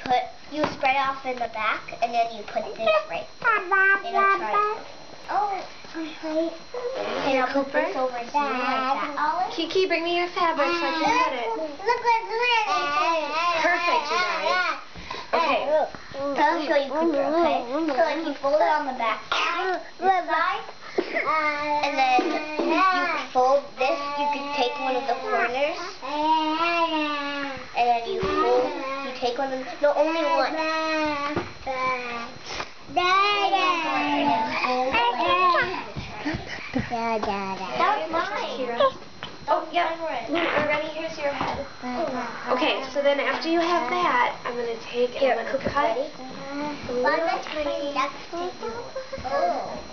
you spread it off in the back, and then you put this right in a triangle. Oh, okay. And I'll put this over here like that. Kiki, bring me your fabric so I can cut it. Look what's Perfect, you guys. Okay. I'll show you Cooper, okay? So like you fold it on the back side, this side, and then you fold this, you can take one of the corners, and then you take one of the, no, only one. That's mine. Oh, yeah. We're ready. Here's your head. Okay, so then after you have that, I'm going to take and I'm going to cut. That's pretty. That's pretty. Oh.